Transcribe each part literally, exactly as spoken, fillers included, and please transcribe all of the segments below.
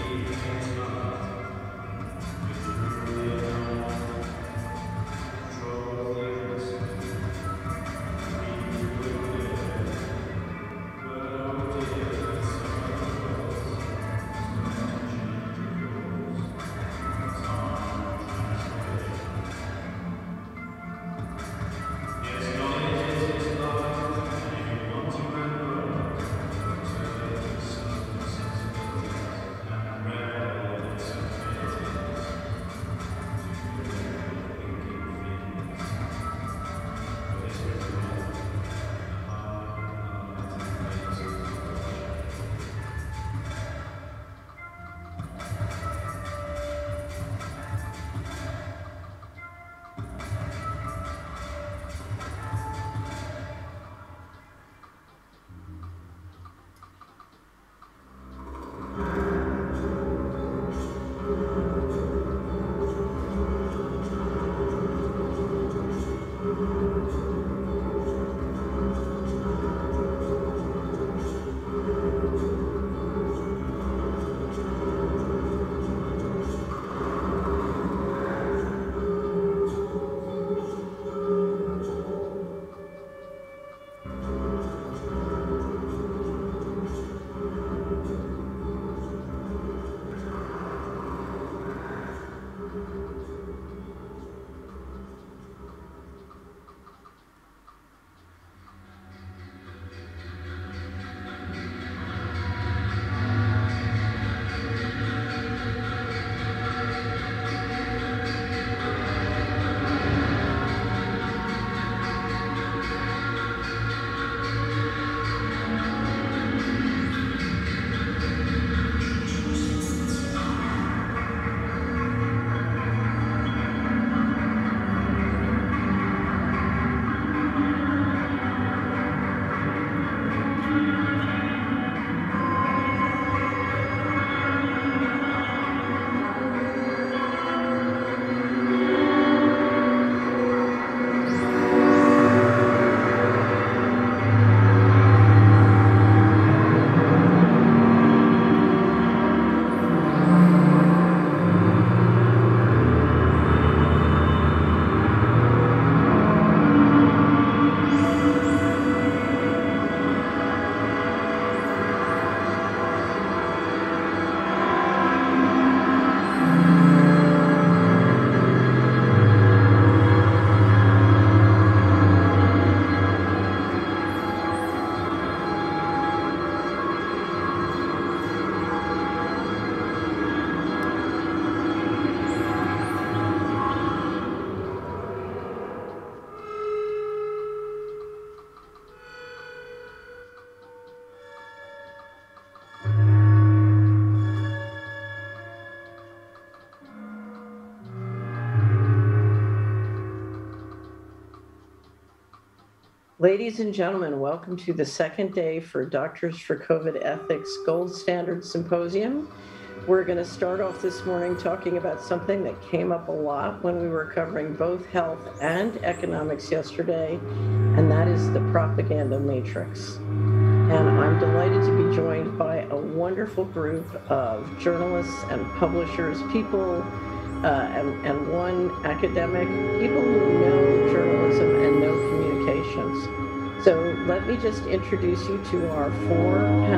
Ladies and gentlemen, welcome to the second day for Doctors for COVID Ethics Gold Standard Symposium. We're going to start off this morning talking about something that came up a lot when we were covering both health and economics yesterday, and that is the propaganda matrix. And I'm delighted to be joined by a wonderful group of journalists and publishers, people uh, and, and one academic, people who know journalism and know communications. So let me just introduce you to our four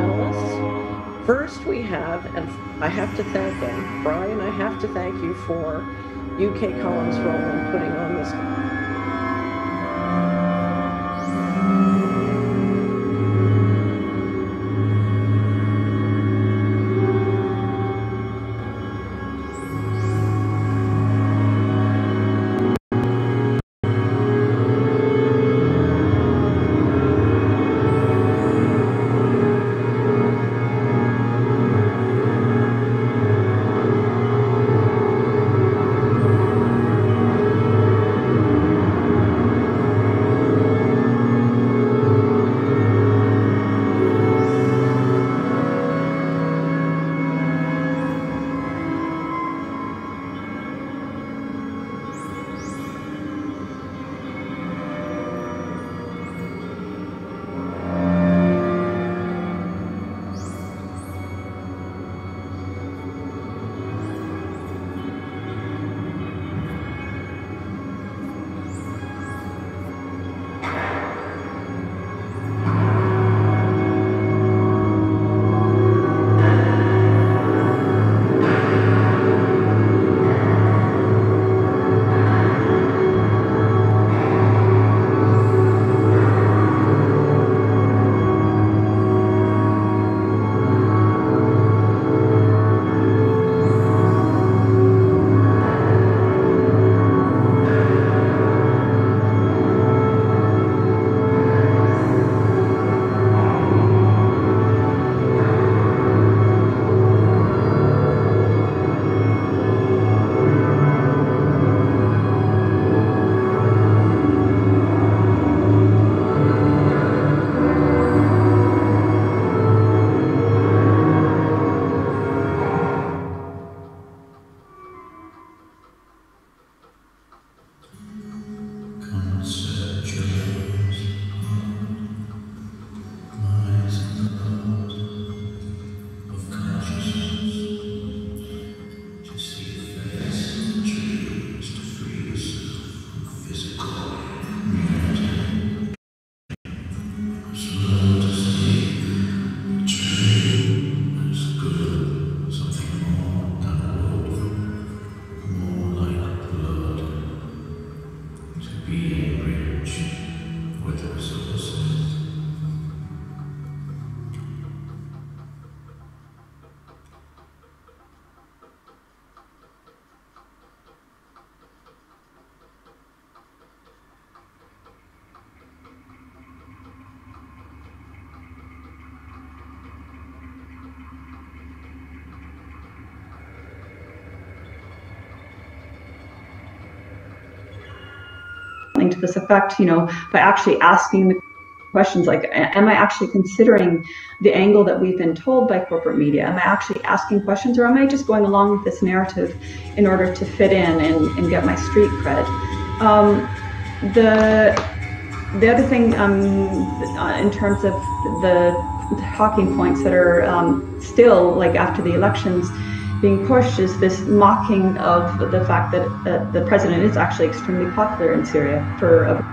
panelists. First we have, and I have to thank them, Brian, I have to thank you for U K Columns' role in putting on this. something to this effect, you know, by actually asking the questions like, am I actually considering the angle that we've been told by corporate media? Am I actually asking questions, or am I just going along with this narrative in order to fit in and, and get my street cred? Um, the the other thing um, in terms of the talking points that are um, still, like after the elections, being pushed is this mocking of the fact that uh, the president is actually extremely popular in Syria for a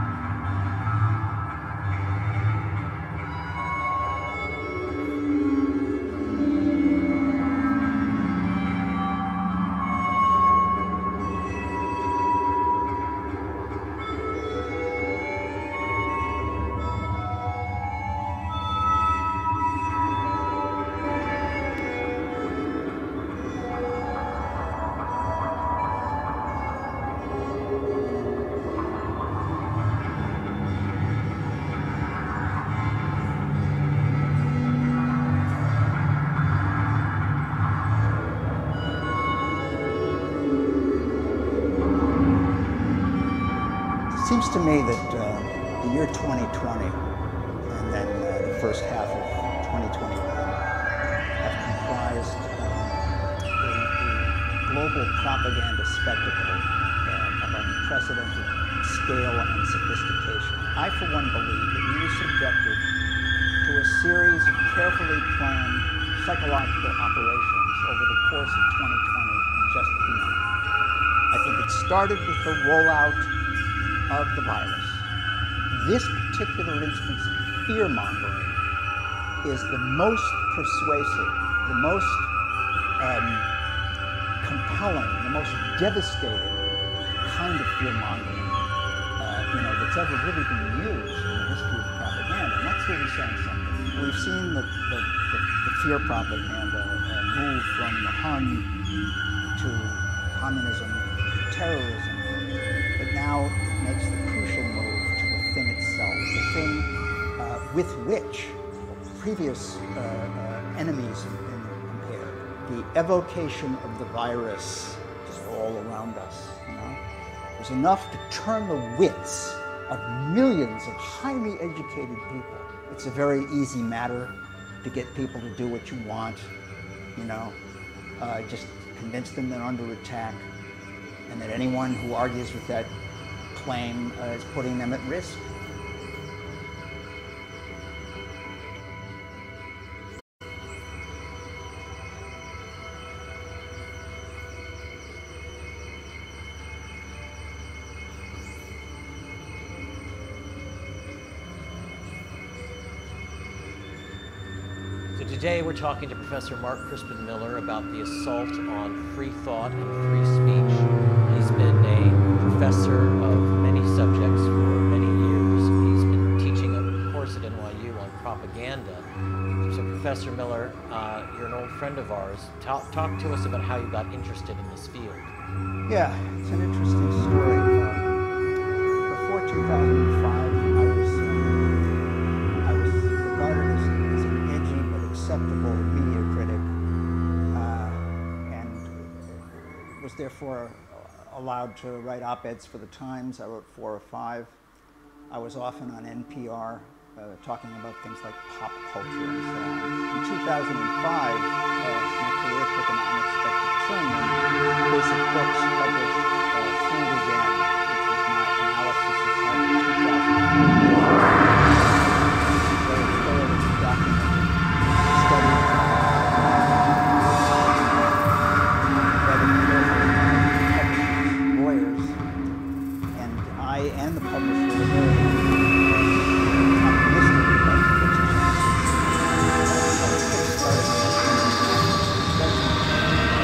It seems to me that uh, the year twenty twenty and then uh, the first half of twenty twenty-one have comprised um, a, a global propaganda spectacle uh, of unprecedented scale and sophistication. I, for one, believe that we were subjected to a series of carefully planned psychological operations over the course of twenty twenty and just beyond. I think it started with the rollout of the virus. This particular instance of fear-mongering is the most persuasive, the most um, compelling, the most devastating kind of fear-mongering uh, you know, that's ever really been used in the history of propaganda. And that's really saying something. We've seen the, the, the, the fear propaganda uh, move from the Hun to communism, to terrorism, but now makes the crucial move to the thing itself, the thing uh, with which previous uh, uh, enemies have been compared. The evocation of the virus is all around us, you know. There's enough to turn the wits of millions of highly educated people. It's a very easy matter to get people to do what you want, you know. Uh, just convince them they're under attack, and that anyone who argues with that claim uh, is putting them at risk. So today we're talking to Professor Mark Crispin Miller about the assault on free thought and free speech. He's been a professor of many subjects for many years. He's been teaching a course at N Y U on propaganda. So Professor Miller, uh, you're an old friend of ours. Talk, talk to us about how you got interested in this field. Yeah, it's an interesting story. Um, before two thousand five, I was, uh, I was regarded as, as an edgy but acceptable media critic, uh, and was therefore allowed to write op-eds for the Times. I wrote four or five. I was often on N P R uh, talking about things like pop culture and so on. In two thousand five, uh, my career took an unexpected turn when Basic Books published uh, Fooled Again, which was my analysis of how the two thousand four very thoroughly documented study and the publisher were very optimistic about the books. I was kickstarted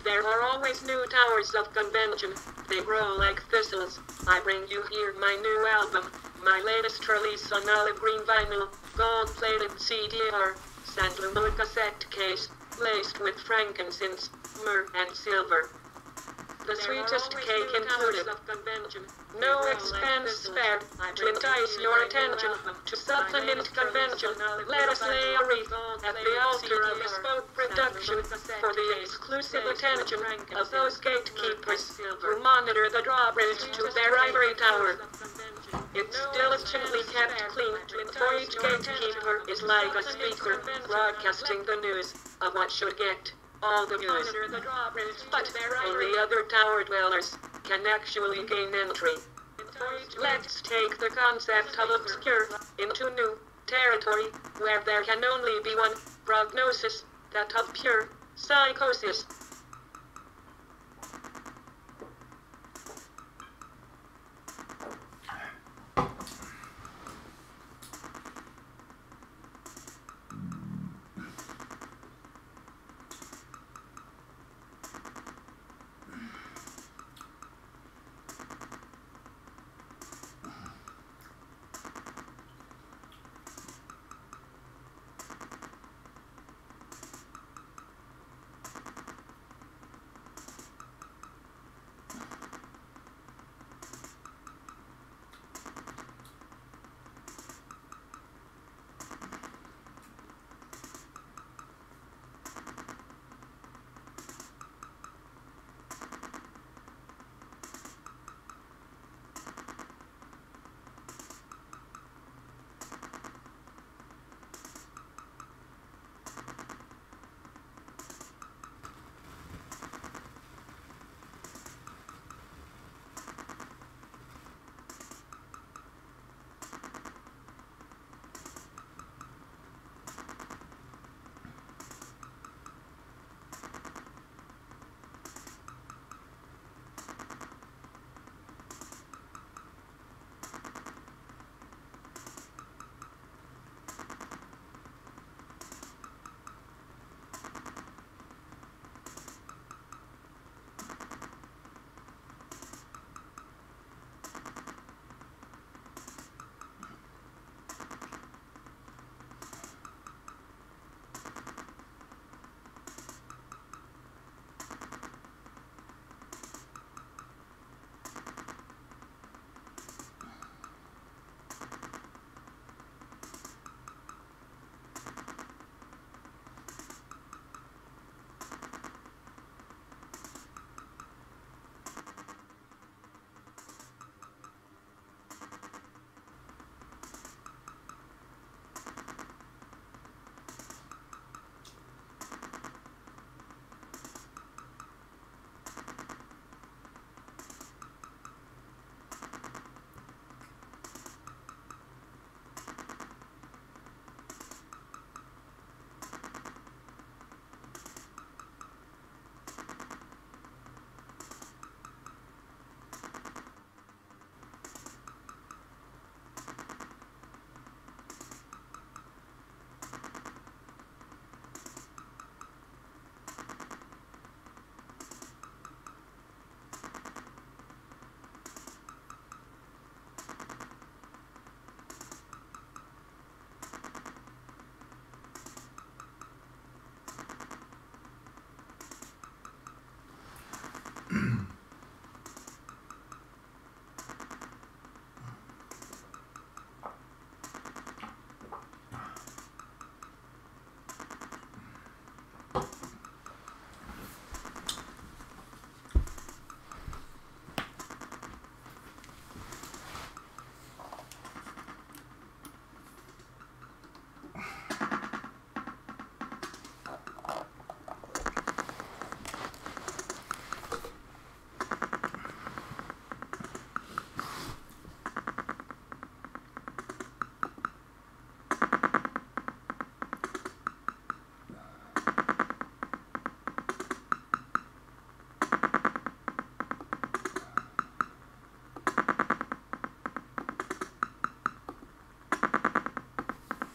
There are always new towers of convention. They grow like thistles. I bring you here my new album, my latest release on olive green vinyl, gold-plated C D R, sandalwood cassette case, laced with frankincense, myrrh, and silver. The sweetest cake included. No expense spared to entice your attention. To supplement convention, let us lay a wreath at the altar of bespoke production for the exclusive attention of those gatekeepers who monitor the drawbridge to their ivory tower. It's diligently kept clean, for each gatekeeper is like a speaker broadcasting the news of what should get all the news. But only other tower dwellers can actually gain entry. Let's take the concept of obscure into new territory, where there can only be one prognosis, that of pure psychosis.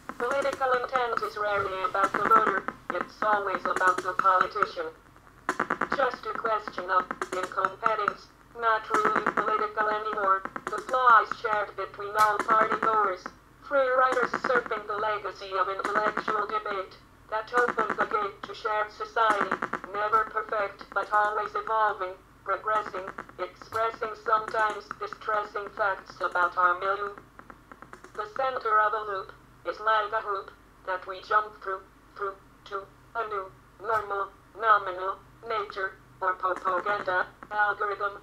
Political intent is rarely about the voter, it's always about the politician. Just a question of incompetence, not really political anymore. The flaws shared between all party goers. Free riders surfing the legacy of intellectual debate that opened the gate to shared society, never perfect but always evolving, progressing, expressing sometimes distressing facts about our milieu. The center of a loop is like a hoop that we jump through, through to a new, normal, nominal, nature, or propaganda algorithm.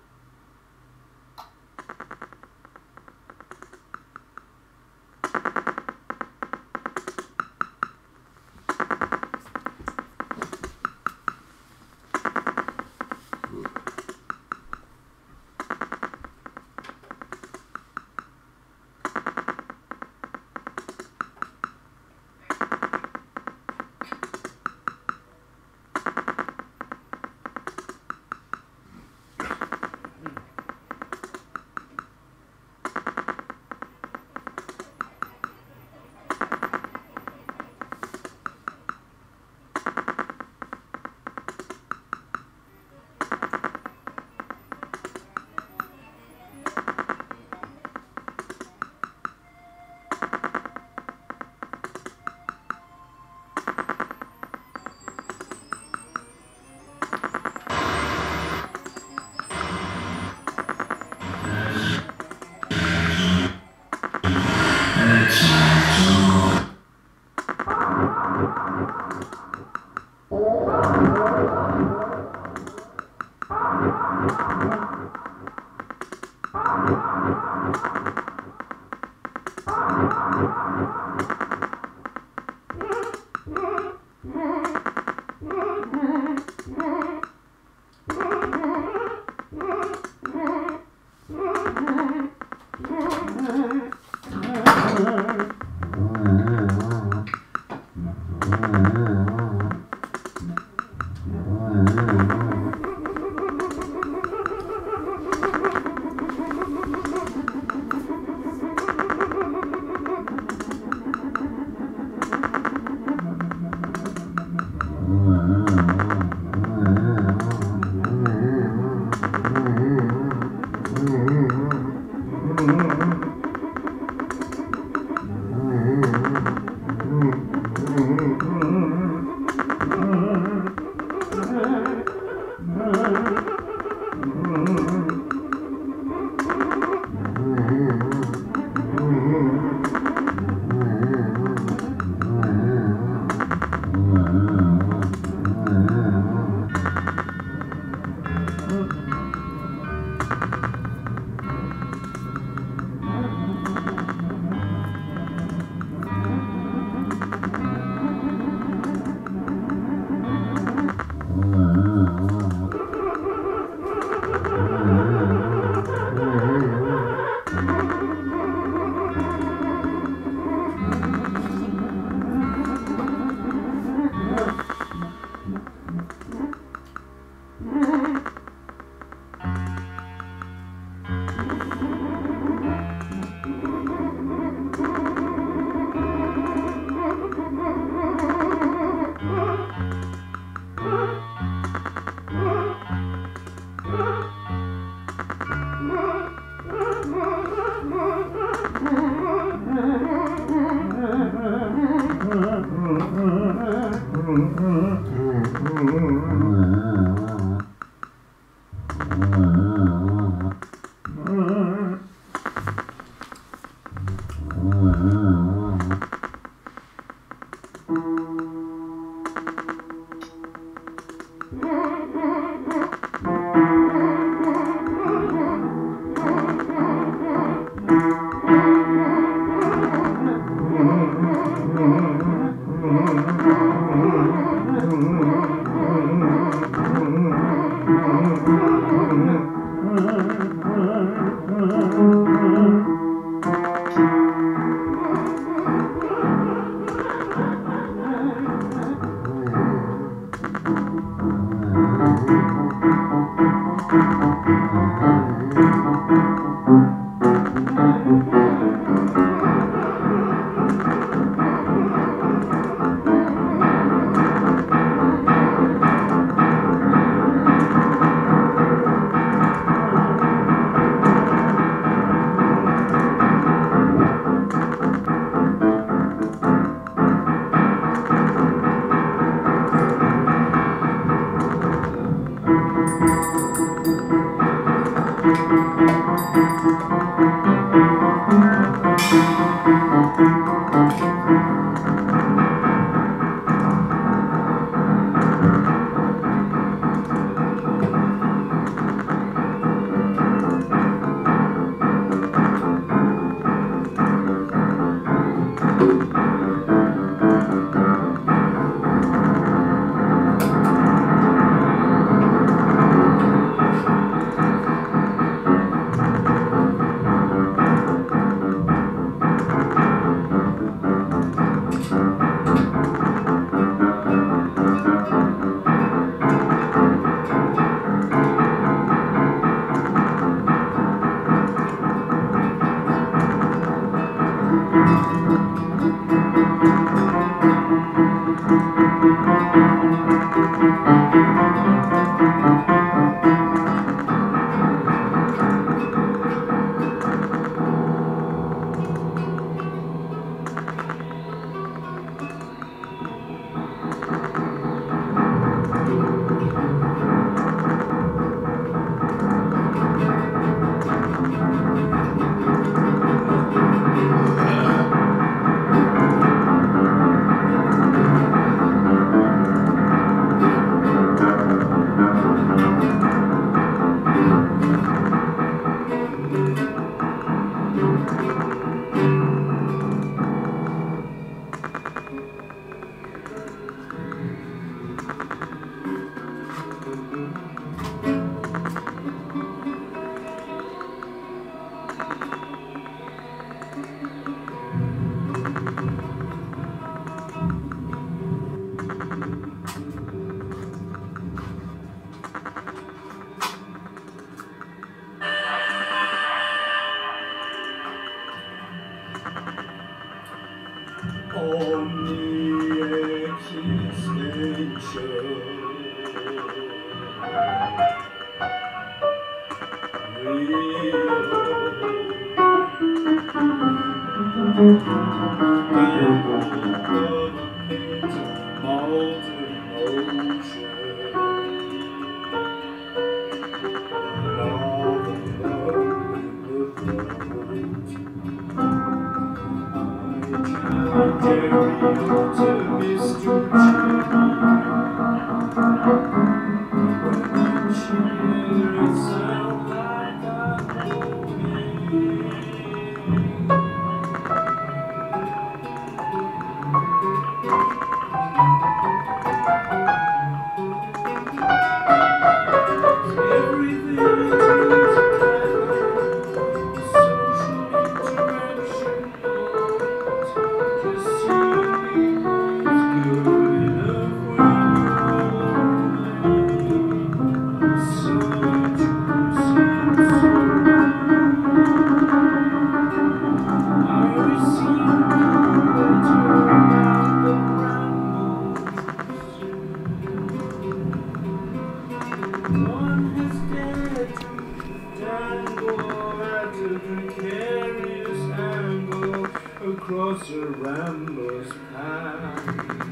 Across a rambler's path,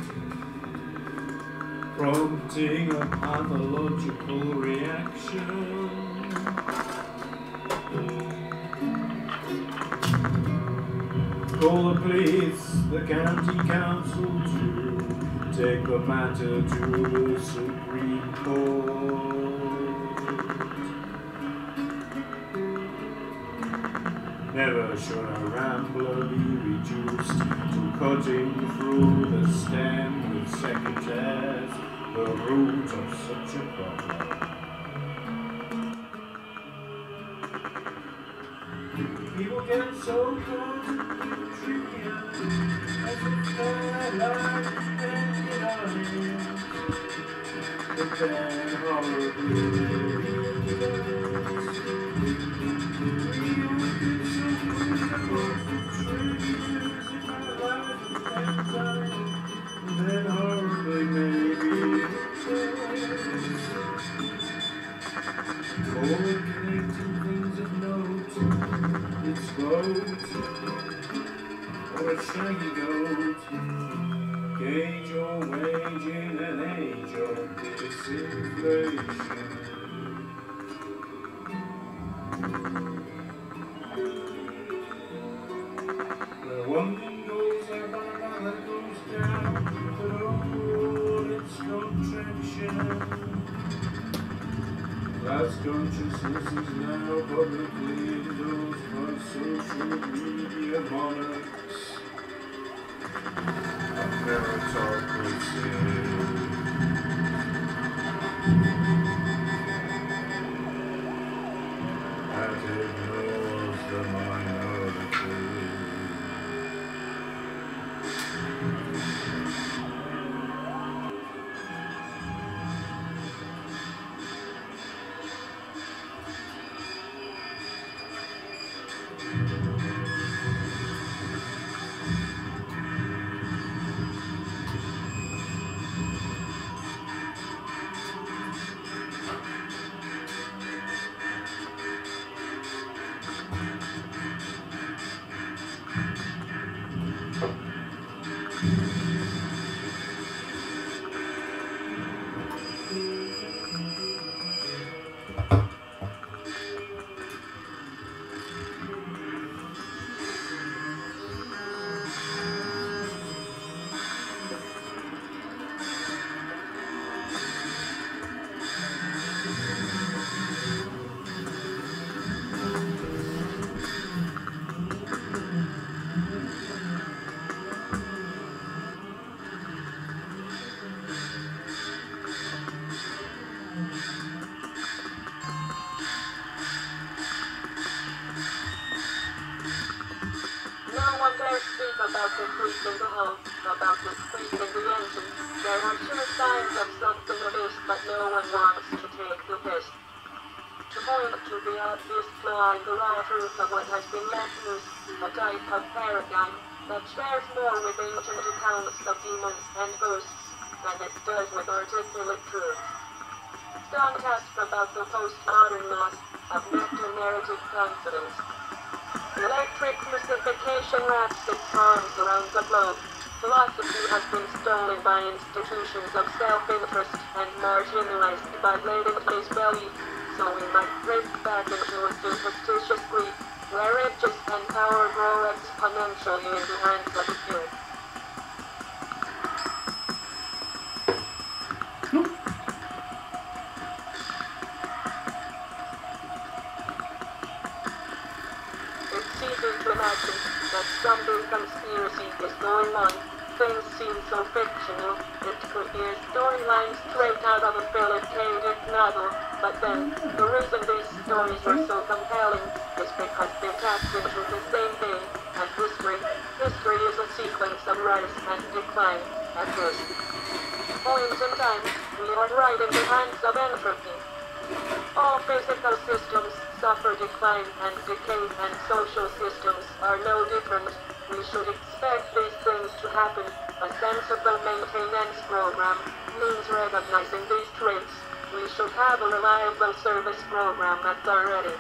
prompting a pathological reaction. Call the police, the county council to take the matter to the Supreme Court. Never should a rambler be reduced to cutting through the stem with secateurs, the root of such a problem. People get so caught in the trivia as if their life depended on it, but they're horribly dangerous. Then horribly maybe all connecting things of note, it's goat or a shaggy goat. Gauge your wage in an age of disinflation. One thing goes up and another goes down, but overall it's contraction. Class consciousness is now publicly endorsed by social media monarchs of meritocracy. That ignores the minority. about the creak in the hull, about the squeak in the engine. There are sure signs of something amiss, but no one wants to take the piss. To point to the obvious flaw in the raw truth of what has been let loose, a type of paradigm that shares more with ancient accounts of demons and ghosts than it does with articulate truths. Don't ask about the postmodern loss of meta-narrative confidence. Electric crucifixion wraps its arms around the globe. Philosophy has been stolen by institutions of self-interest and marginalized by blatant disbelief, so we might drift back into a superstitious grief, where riches and power grow exponentially in the hands of the few. It's easy to imagine that some big conspiracy is going on. Things seem so fictional. It could be a storyline straight out of a Philip K. Dick novel, but then, the reason these stories are so compelling is because they're tapped into the same thing as history. History is a sequence of rise and decline at first point in time, we are right in the hands of entropy. All physical systems suffer decline and decay, and social systems are no different. We should expect these things to happen. A sensible maintenance program means recognizing these traits. We should have a reliable service program that's already.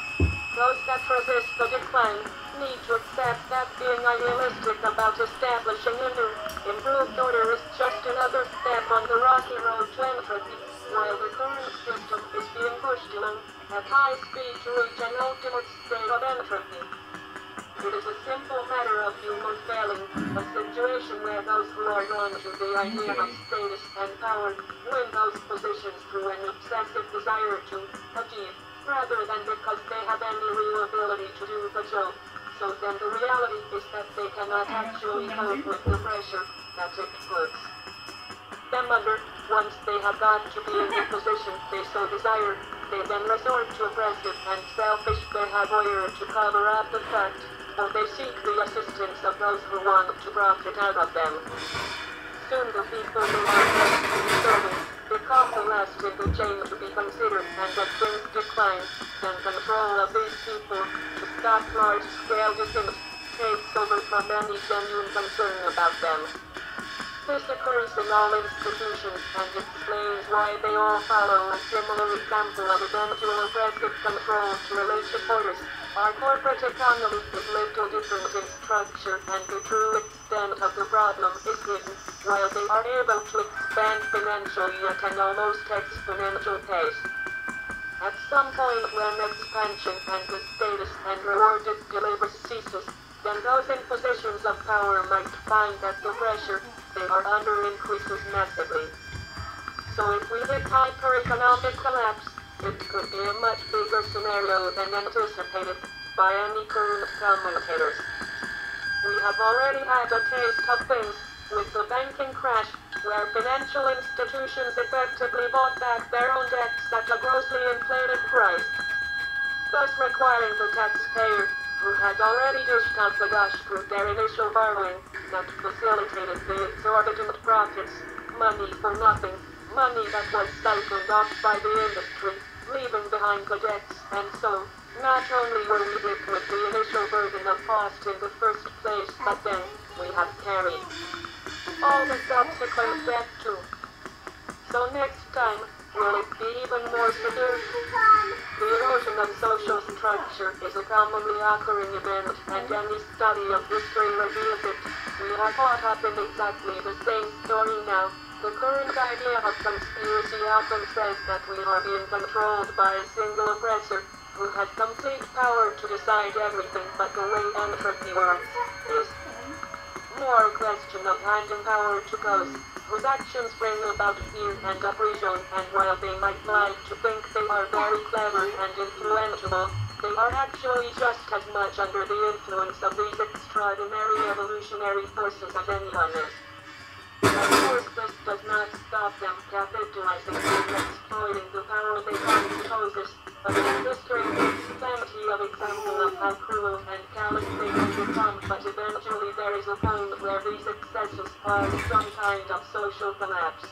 Those that resist the decline need to accept that being idealistic about establishing a new, improved order is just another step on the rocky road to entropy, while the current system is being pushed along at high speed to reach an ultimate state of entropy. It is a simple matter of human failing, a situation where those who are drawn to the idea of status and power win those positions through an obsessive desire to achieve, rather than because they have any real ability to do the job. So then the reality is that they cannot actually cope with the pressure that it puts them under. Once they have got to be in the position they so desire, they then resort to aggressive and selfish behavior to cover up the fact, or they seek the assistance of those who want to profit out of them. Soon the people who are left to be serving become the last in the chain to be considered, and as things decline, then control of these people to stop large-scale dissent takes over from any genuine concern about them. This occurs in all institutions and explains why they all follow a similar example of eventual oppressive control to religious orders. Our corporate economy is little different in structure, and the true extent of the problem is hidden, while they are able to expand financially at an almost exponential pace. At some point when expansion and the status and reward it delivers ceases, then those in positions of power might find that the pressure they are under increases massively. So if we hit hyper-economic collapse, it could be a much bigger scenario than anticipated by any current commentators. We have already had a taste of things with the banking crash, where financial institutions effectively bought back their own debts at a grossly inflated price, thus requiring the taxpayer, who had already dished out the dosh through their initial borrowing, that facilitated the exorbitant profits, money for nothing, money that was siphoned off by the industry, leaving behind the debts, and so, not only were we hit with the initial burden of cost in the first place, but then, we have carried all the subsequent debt too. So next time, will it be even more severe? The erosion of social structure is a commonly occurring event, and any study of history reveals it. We are caught up in exactly the same story now. The current idea of conspiracy often says that we are being controlled by a single oppressor, who has complete power to decide everything, but the way entropy works is more a question of handing power to those whose actions bring about fear and oppression, and while they might like to think they are very clever and influential, they are actually just as much under the influence of these extraordinary evolutionary forces as anyone is. Of course, this does not stop them capitalizing and exploiting the power they find possess. But in history, plenty of examples of how cruel and callous they can become, but eventually there is a point where these excesses cause some kind of social collapse.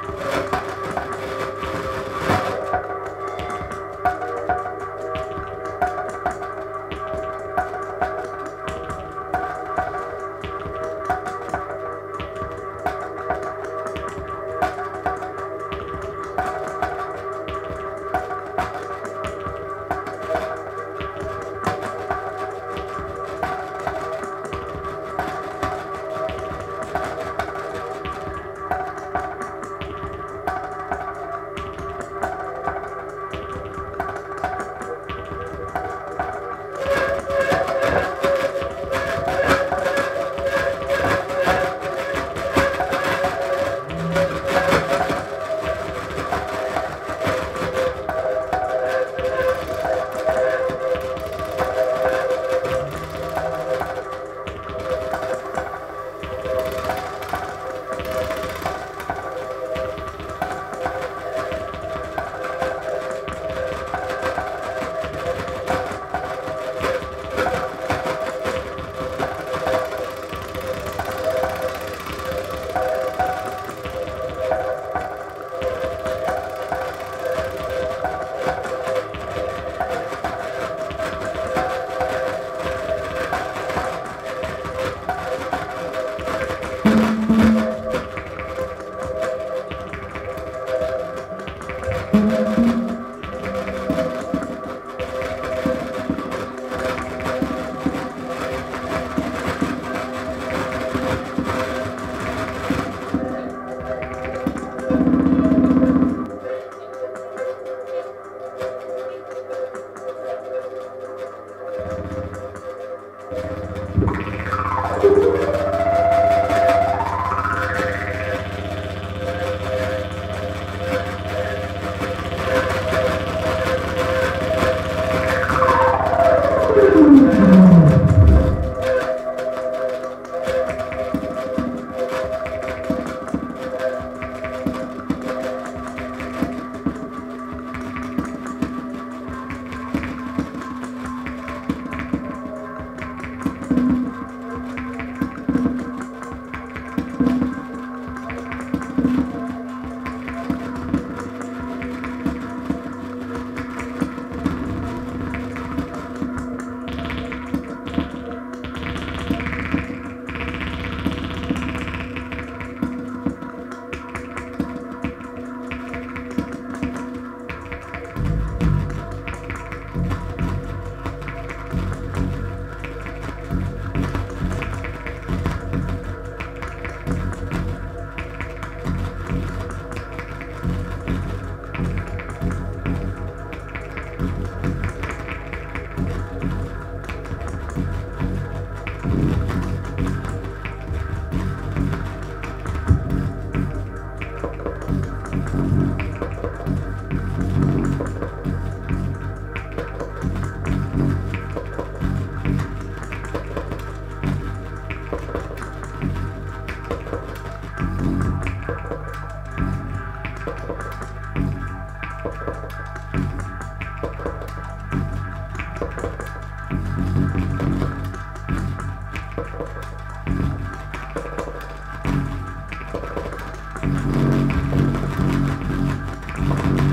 Thank you.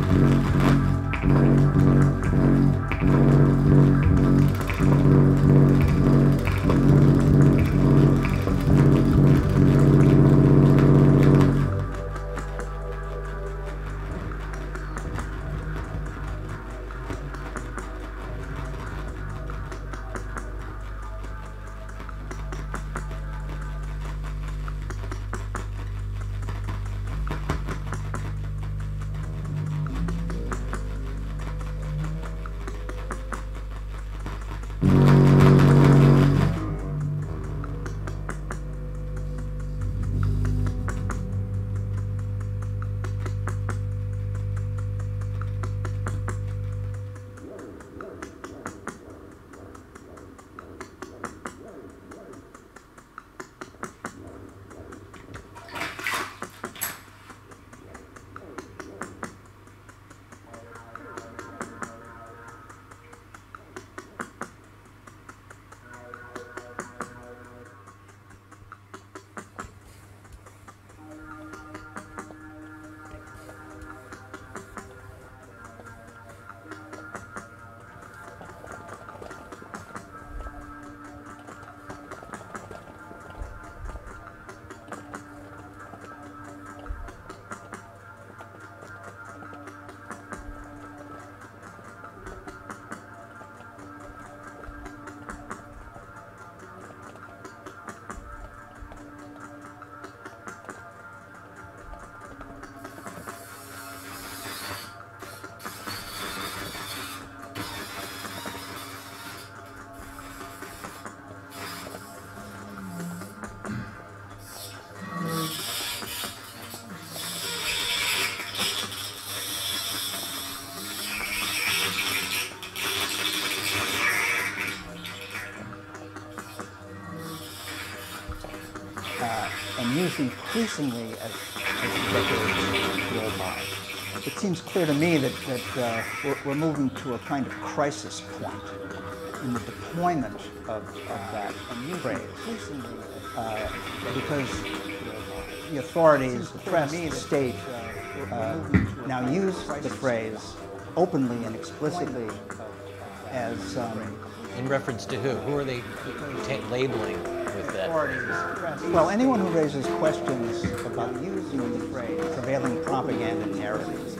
think increasingly as, as the decades go by. It seems clear to me that, that uh, we're, we're moving to a kind of crisis point in the deployment of, of that phrase. Uh, because the authorities, the press, the state, uh, now use the phrase openly and explicitly as... Um, in reference to who? Who are they labeling with that phrase? Well, anyone who raises questions about using the phrase prevailing propaganda narratives.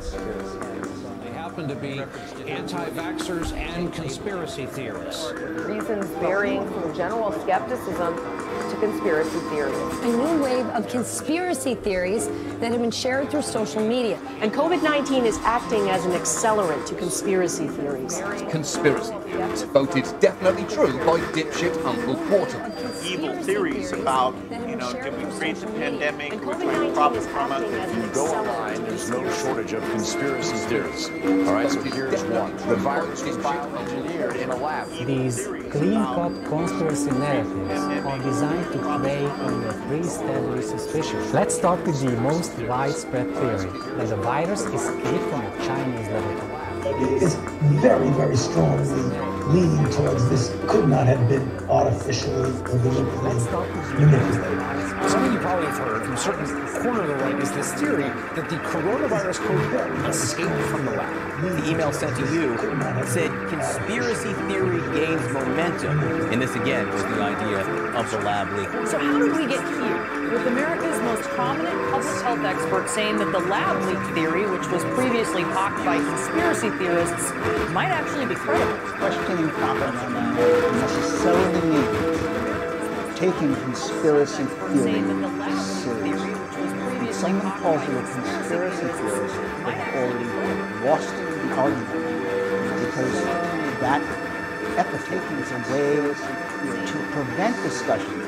They happen to be anti-vaxxers and conspiracy theorists. Reasons varying from general skepticism to conspiracy theories. A new wave of conspiracy theories that have been shared through social media. And COVID nineteen is acting as an accelerant to conspiracy theories. Conspiracy theories voted definitely true by dipshit Uncle Quarter. Evil theories about, you know, did we create the pandemic, we're trying to profit from it. If you go online, there's no shortage of conspiracy theories. All right, so here's one. The virus is bioengineered in a lab. These clean-cut conspiracy narratives are designed to play on your pre-established suspicions. Let's start with the most widespread theory, that the virus escaped from a Chinese laboratory. It is very, very strongly leaning towards this could not have been artificially or deliberately manipulated. Some of you probably have heard from a certain corner of the right is this theory that the coronavirus code escaped from the lab. The email sent to you said conspiracy theory gains momentum. And this again is the idea of the lab leak. So how did we get here? With America's most prominent public health expert saying that the lab leak theory, which was previously hawked by conspiracy theorists, might actually be credible. Questioning propaganda necessarily means taking conspiracy theory seriously. When someone calls you a conspiracy theorist, they've already lost the argument, because that epithet is a way to prevent discussion.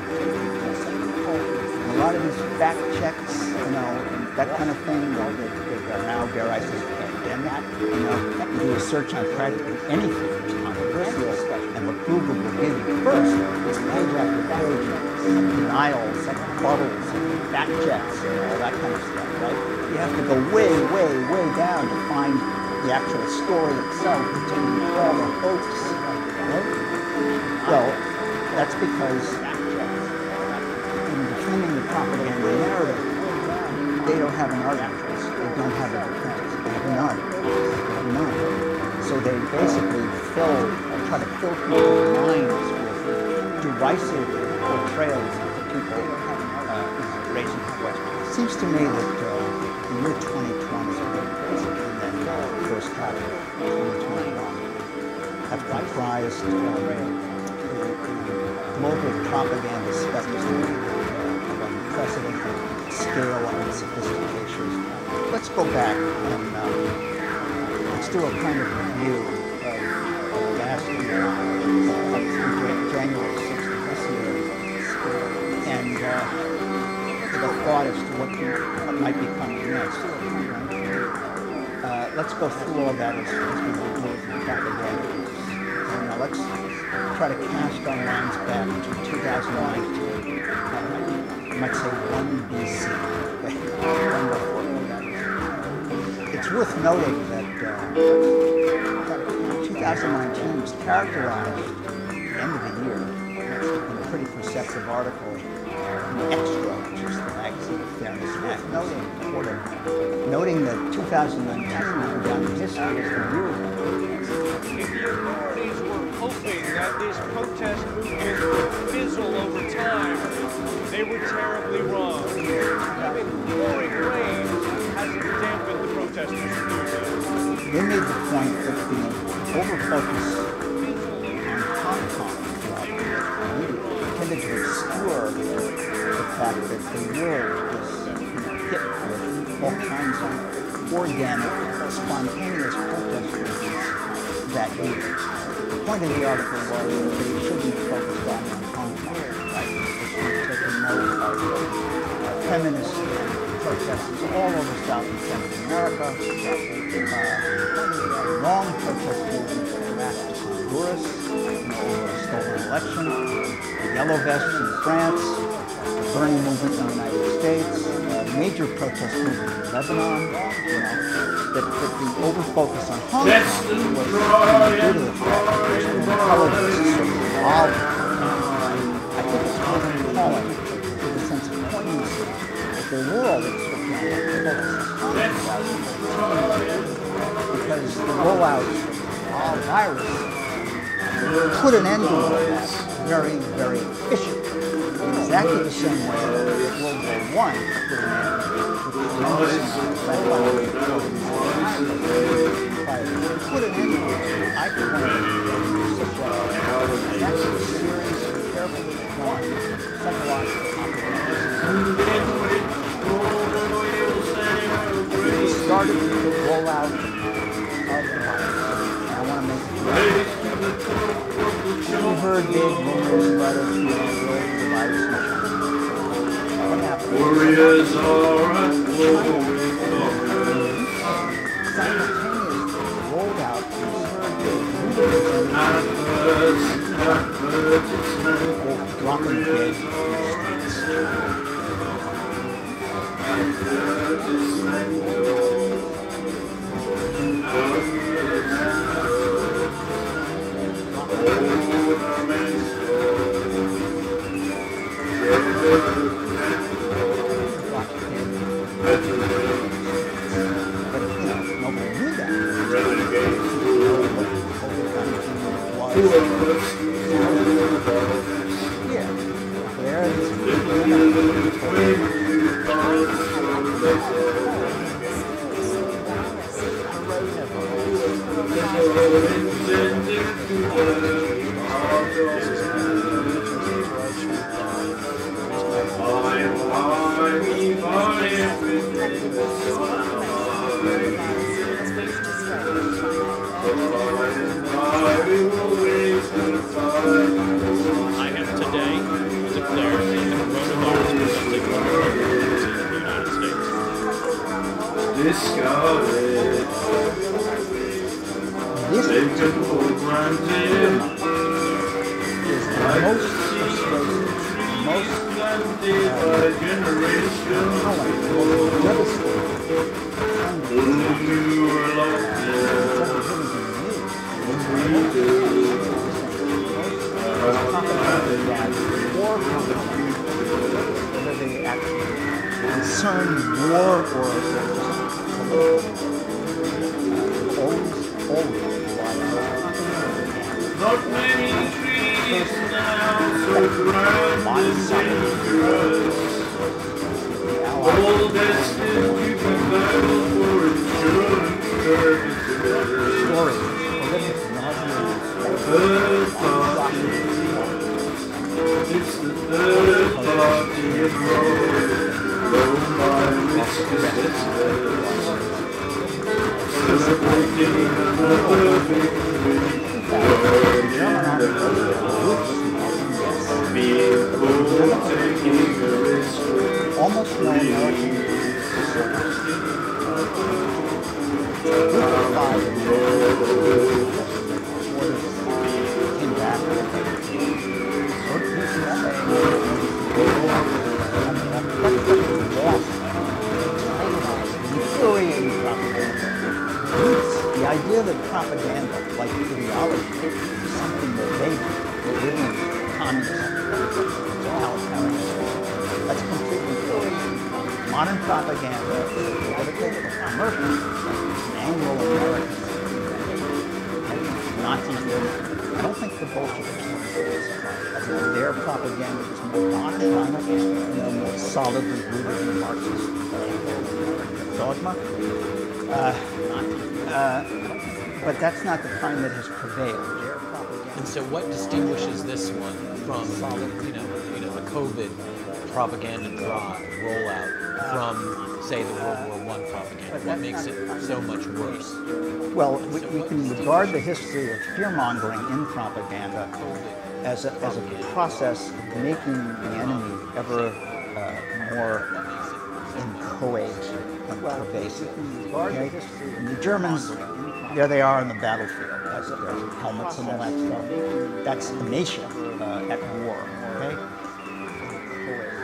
A lot of these fact checks, you know, and that kind of thing, you know, they, they are now, dare I say, pandemic. You know, you do a search on practically anything that's controversial, and what Google will give you first is page after page of denials, and rebuttals, and fact checks, and all that kind of stuff, right? You have to go way, way, way down to find the actual story itself, containing all the hoax, right? Well, that's because defending the propaganda narrative, they don't have an argument. They don't have a defense. They have none. They have none. So they basically fill, try to fill people's minds with derisive portrayals of the people uh, raising questions. It seems to me that uh, the year twenty twenty and then uh, the first half of twenty twenty-one have comprised um, global propaganda spectrum. Unprecedented scale and sophistication. Let's go back and um, let's do a kind of review of, of last year, uh, January sixth of this year, and uh, give a thought as to what, what might be coming next. Uh, let's go through all that as, as we move from propaganda. And uh, let's try to cast our minds back to two thousand nineteen. I might say one B C. It's worth noting that uh, two thousand nineteen was characterized at the end of the year in a pretty perceptive article in Extra, which is the magazine of Fairness and Act, noting, noting that two thousand nineteen will go down in history as the year If the authorities were hoping that this protest movement would fizzle over time, they were terribly wrong. Even pouring rain hasn't dampened the protesters. They made the point that the overfocus on Hong Kong tended to obscure the fact that the world was hit with all kinds of organic, spontaneous protest movements that year. The point of the article was that they shouldn't focus on Hong Kong, right? They should take a note of uh, feminist protests all over South and Central America, uh, long protest movements that lasted to Honduras, you know, over a stolen election, the Yellow Vests in France, Bernie movement in the United States, uh, major protest movement in Lebanon, you know, that, that the overfocus on Hong Kong was due to the fact that there's been television sort of evolved. I think it's really appalling to the sense of poignancy that there were all these sort of because the rollout of virus put an end to it very, very efficiently. Exactly the same way that World War One put an end to it. Put an end to it. I could that's a serious, carefully planned psychological we started the rollout of the virus. And I want to make it clear. You heard big rumors about it, you know, the virus in China. What happened? Warriors are at war. Simultaneously rolled out, you heard big rumors of dropping dead. I have today declared that the coronavirus presenting one of the United States. Discarded. Taken for granted. Is the most persuasive, most planted by generations before. You were locked in. We do. Whether they actually concern war or always, always not many trees now so grand and dangerous, all destined to be battled for insurance purposes. Story. Third party, it's the third party abroad. Though my mistress celebrating another victory, being bold, taking a risk, almost no came back. The idea that propaganda, like ideology, is something that they really communism, that's completely false. Modern propaganda is dedicated to commercial, Anglo-American, Nazi. I don't think the Bolsheviks were their propaganda was more modern propaganda, you know, more solidly rooted in Marxist dogma. Uh, uh, but that's not the kind that has prevailed. Their propaganda. And so, what distinguishes this one from, you know, you know, the COVID propaganda drive rollout from, say, the World War One propaganda? What makes it so much worse? Well, we, we can regard the history of fear-mongering in propaganda as a, as a process of making the enemy ever uh, more inchoate and pervasive. Okay? And the Germans, there they are on the battlefield. That's their helmets and all that stuff. That's the nation uh, at war. Okay?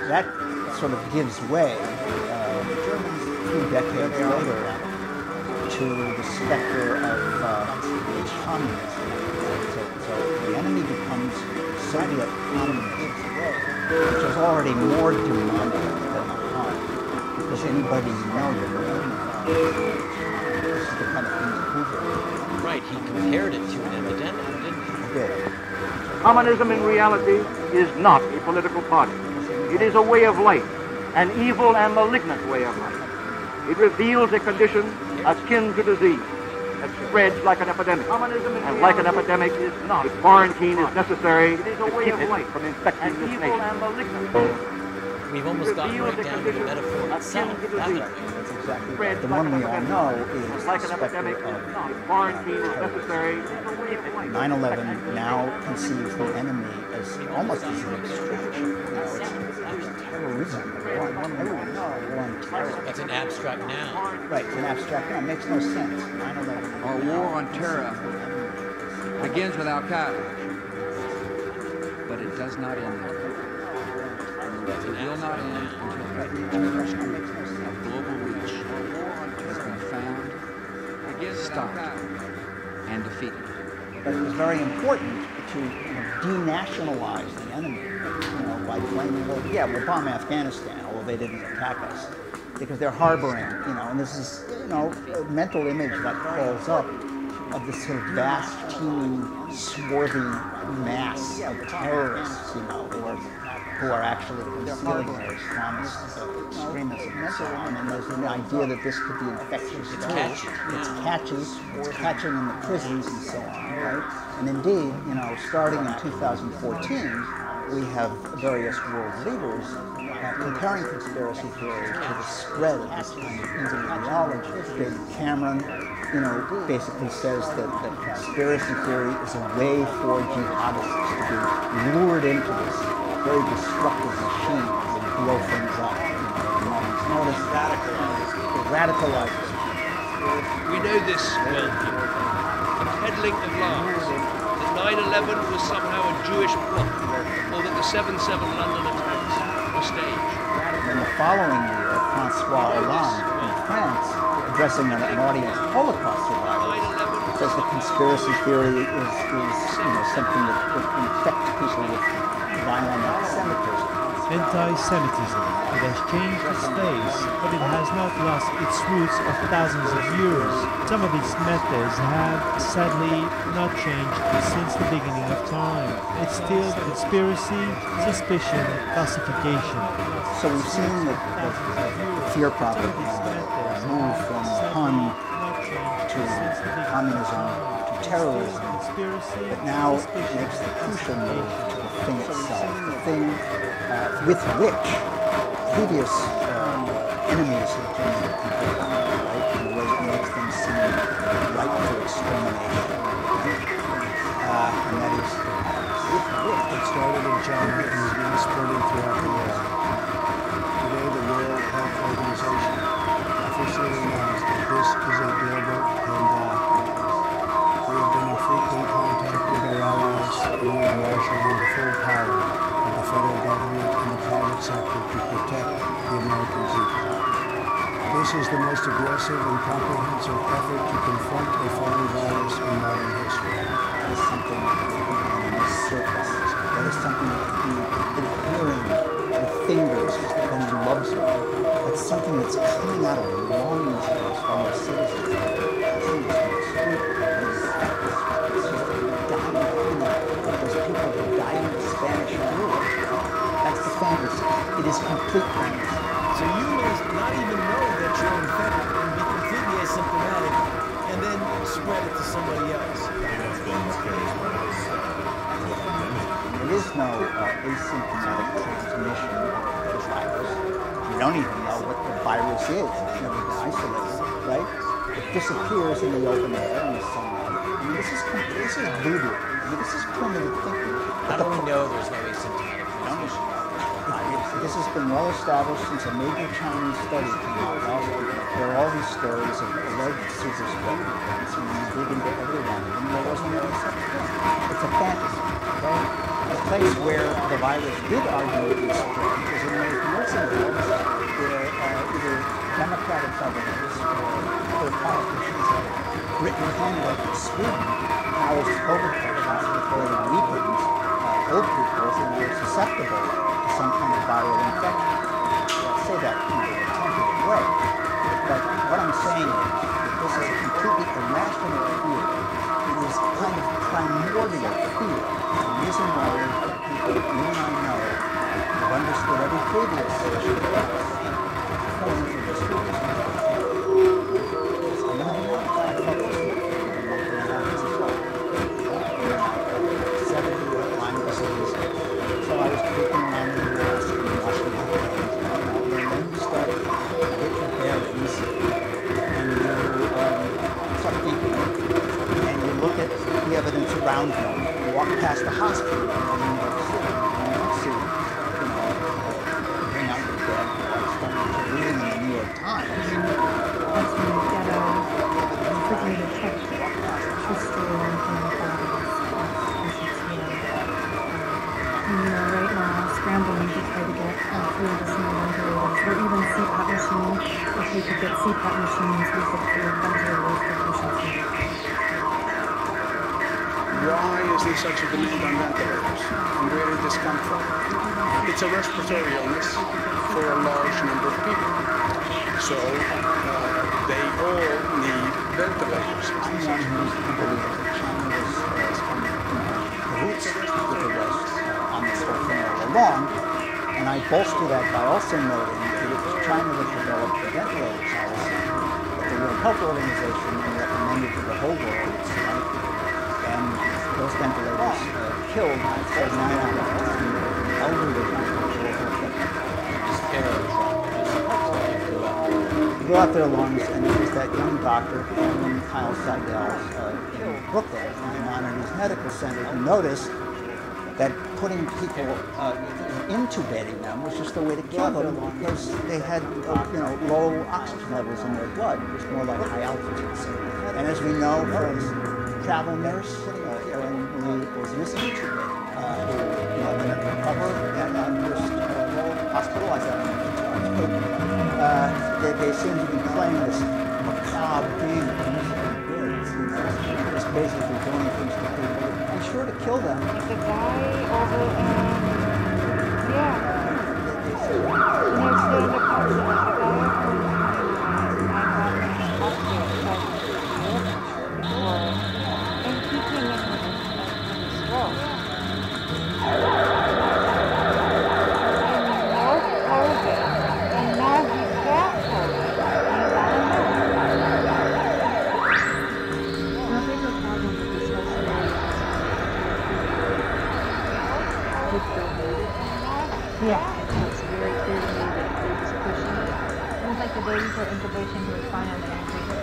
that sort of gives way, uh, a few decades later, to the specter of uh, communism. So, so the enemy becomes Soviet communism, which is already more demonic than the Hun. Does anybody know that? This is the kind of thing that Hoover. Right, he compared it to an epidemic, didn't he? He did. Communism in reality is not a political party. It is a way of life, an evil and malignant way of life. It reveals a condition akin to disease that spreads like an epidemic. And like an epidemic is not. A quarantine is necessary to keep it from infecting this nation. We've almost gotten right down to the metaphor itself, haven't we? That's exactly right. The one we all know is the specter of quarantine is necessary. nine eleven now conceives the enemy as almost as an abstraction. You know, it's, it's terrorism. One, one we all know, one terror. That's an abstract noun. Right, it's an abstract noun. It makes no sense. nine eleven. Our war on terror begins with Al Qaeda, but it does not end there. It will not end until a global reach has been found, stopped, and defeated. But it was very important to you know, denationalize the enemy, you know, by claiming, well, yeah, we'll bomb Afghanistan, although they didn't attack us, because they're harboring, you know, and this is, you know, a mental image that calls up of this sort of vast, teeming, swarthy mass of terrorists, you know, who are, who are actually concealing their Islamist extremism and so on. And there's the idea that this could be infectious too. It's catchy. It's catching in the prisons and so on, right? And indeed, you know, starting in two thousand fourteen, we have various world leaders uh, comparing conspiracy theory to the spread of this kind of evil ideology. David Cameron, you know, basically says that, that conspiracy theory is a way for jihadists to be lured into this very destructive machine that will blow things up. You know, at a moment's notice, it radicalizes. We know this well here. The peddling of lies. That nine eleven was somehow a Jewish plot, or that the seven seven London attacks were staged. In the following year, Francois Hollande in France, addressing an, an audience of Holocaust survivors, says the conspiracy theory is, is you know, something that, that infects people with violent anti-Semitism. Anti-Semitism. It has changed its face, but it has not lost its roots of thousands of years. Some of its methods have, sadly, not changed since the beginning of time. It's still conspiracy, suspicion, classification. So we've seen that the fear propaganda move from Hun to communism to terrorism, but now it makes the crucial move to the thing itself, the thing uh, with which previous um, enemies have turned people on, right? In a way that makes them seem ripe for extermination. Uh, and that is with which. It started in China and is being spreading throughout the world. Today, the World Health Organization officially announced that this is a global pandemic. We have been in frequent contact with our allies and we are marshalling the full power of the federal government and the private sector to protect the American people. This is the most aggressive and comprehensive effort to confront a foreign virus in modern history. That is something that can be on the surface. That is something that can be adhering with fingers when he loves it. That's something that's coming out of lungs of our fellow citizens. Something that's sweet. Those people that died in the Spanish flu. That's the fantasy. It is complete fantasy. So you must not even know that you're infected and be completely asymptomatic and then spread it to somebody else. There is no uh, asymptomatic transmission of the virus. You don't even know what the virus is. It's never been isolated, right? It disappears in the open air, in the sunlight. I mean, this is this is voodoo. I mean, this is primitive thinking. How do we know there's no asymptomatic transmission? This has been well established since a major Chinese study came out last week. There are all these stories of alleged super spread events, and when you dig into every one of them, there wasn't any such thing. It's a fantasy, okay? the place where the virus did arguably spread was in those nursing homes where uh, either Democratic governors or other politicians had written handwritten Sweden how COVID hospitals weakened uh, old people who were susceptible to some kind of viral infection. I say that in a tentative way, but what I'm saying is that this is a completely irrational fear. It is kind of primordial fear. The reason why people you and I know have understood every previous form of this fear. So I was taking around the U S and washing my hands, and then you start to get your bearings, and you um, start thinking, and you look at the evidence around you. You walk past the hospital, and you don't see, you know, bring out your dead boys, reading in the New York Times. That's when you get a refrigerated texture, history and things like we are right now scrambling to try to get uh, three additional ventilators, or even C PAP machines. If we could get C PAP machines, we could create ventilators for patients. Why is there such a demand on ventilators and greater discomfort? It's a respiratory illness for a large number of people. So uh, they all need ventilators. Along, and I bolster that by also noting that it was China that developed the ventilator policy that the World Health Organization recommended to the whole world, right? And those ventilators uh, killed nine out of ten elderly people. Just air Go out their lungs, and it was that young doctor, Cameron Kyle Seidel, uh, in Brooklyn, in the Maimonides Medical Center, who noticed that putting people, uh, intubating them was just the way to kill them because they had, uh, you know, low oxygen levels in their blood. It was more like high altitude. And as we know from travel nurse, uh, Erin Marie Wozniacki, uh, who, you know, went to recover and um, was uh, hospitalized at uh, they, they seem to be playing this macabre game of just basically doing things to people. Be sure to kill them. The guy over in, yeah, near Stand Up and he came in with a stroke. And no COVID, and now he's got COVID. No bigger problem with this whole scenario. Yeah, it's very clear to me that they're just pushing it. It was like the day before intubation, he was fine on the intubator.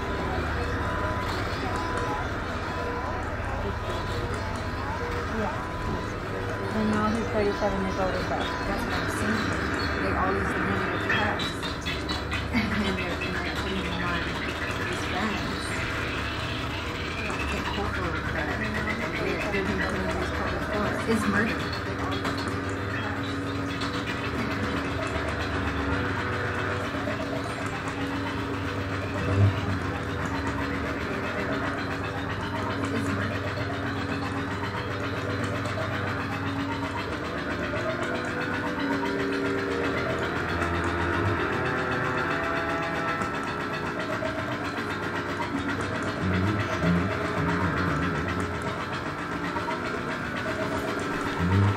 Yeah. And now he's thirty-seven years old as well. That's what I'm saying. They always remember the past. And they're, and they're putting them on his friends. The corporal that they're giving him his corporal is murder. Mm-hmm.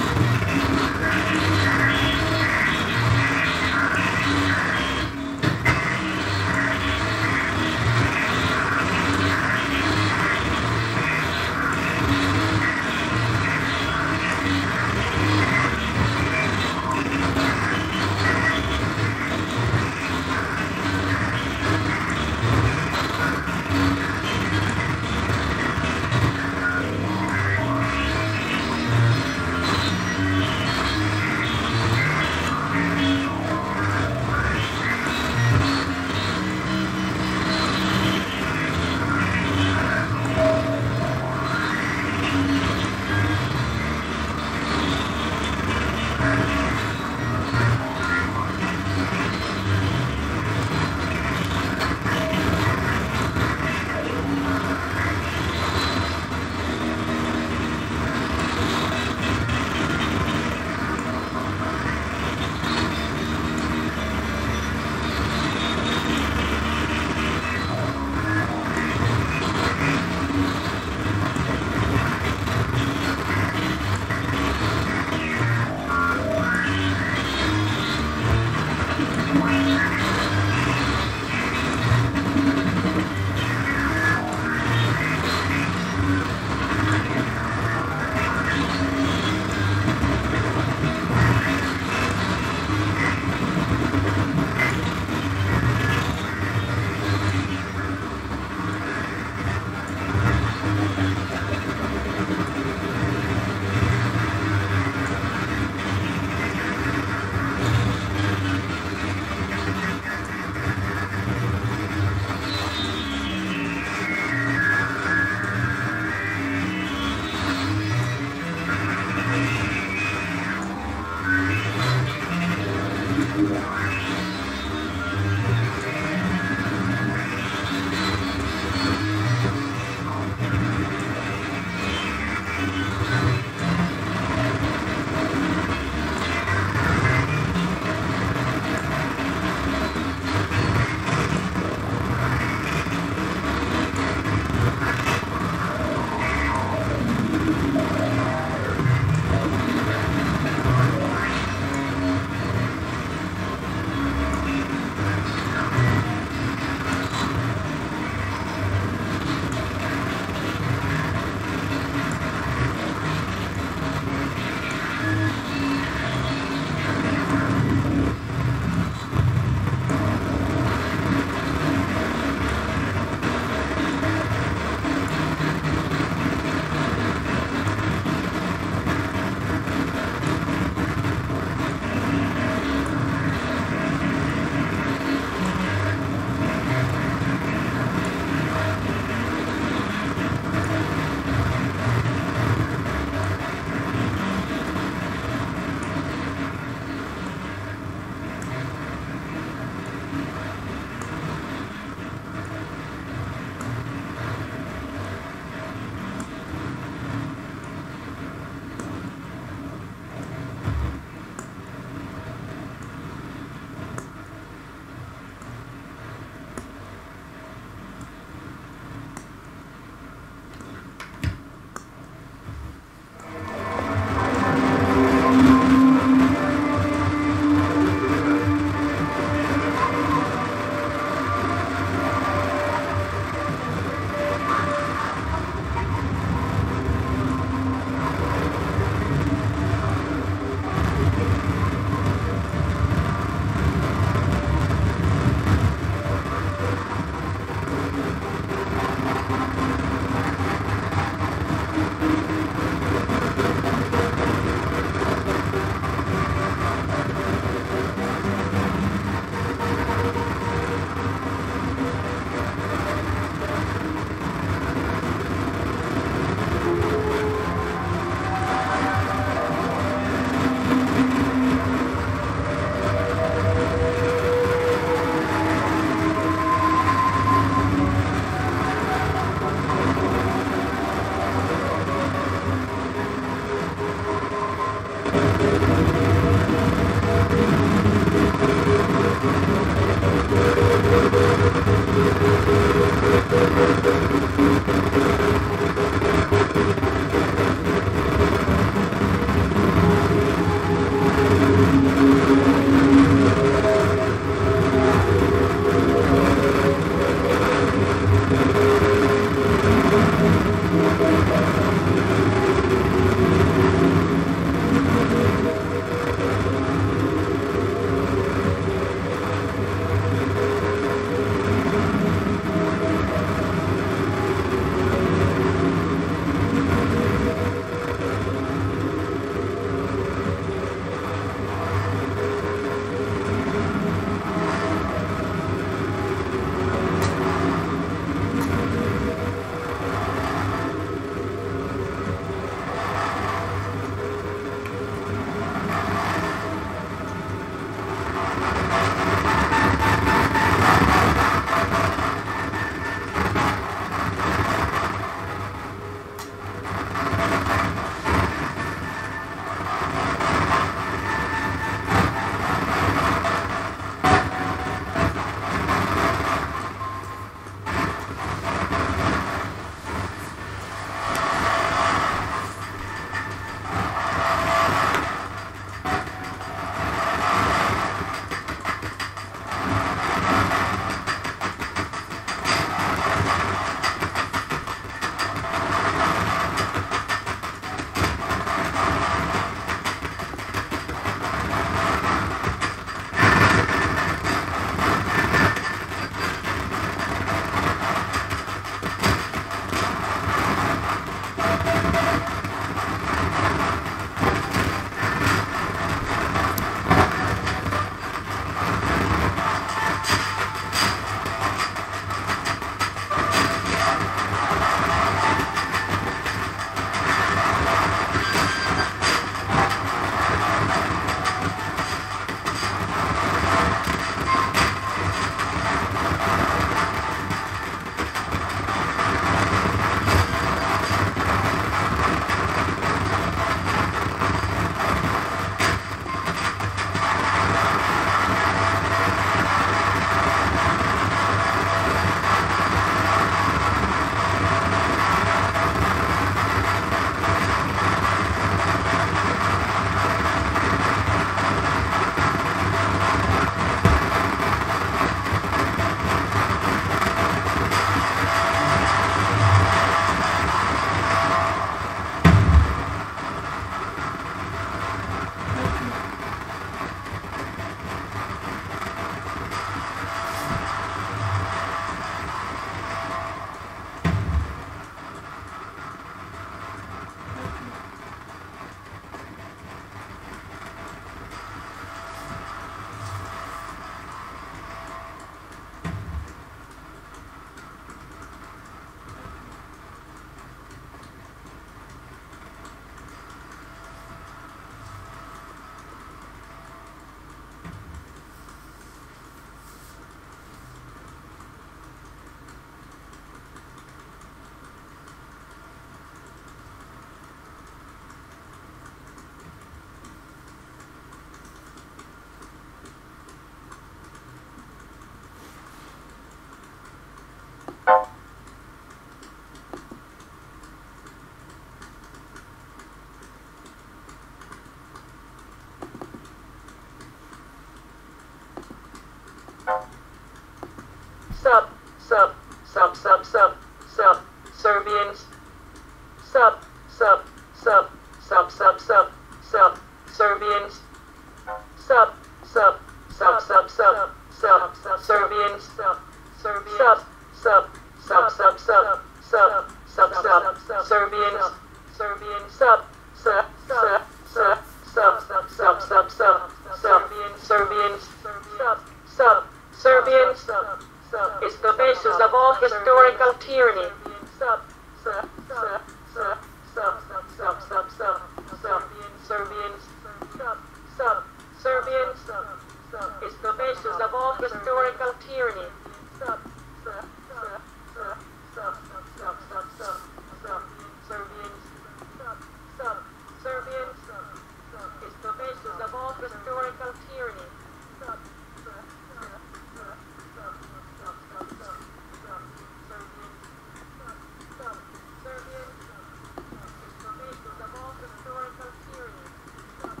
sub, sub, sub, sub, sub, sub, sub, Serbians, sub, Serbians, sub, sub, sub, sub, sub, sub, sub, sub, Serbians, Serbians, sub, sub, sub, sub, sub, sub, sub, sub, sub, Serbians, Serbians, sub, sub, Serbians, sub, sub, is the basis of all historical tyranny. Sub, sub, sub, sub, sub, sub, sub, sub, sub, Serbians, sub, sub, Serbians, sub, sub, is the basis of all historical tyranny. Sub, sub, sub, sub, sub, sub, sub, sub, sub, Serbians, sub, sub, Serbians, sub, sub, is the basis of all historical tyranny. Sub, sub, sub, sub, sub, sub, sub, sub, sub, Serbians, sub, sub, Serbians, sub, sub, is the basis of all historical tyranny. Sub,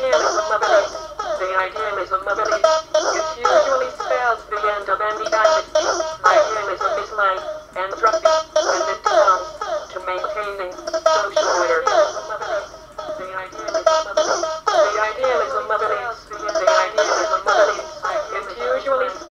idealism of elite, it usually spells the end of any dynasty.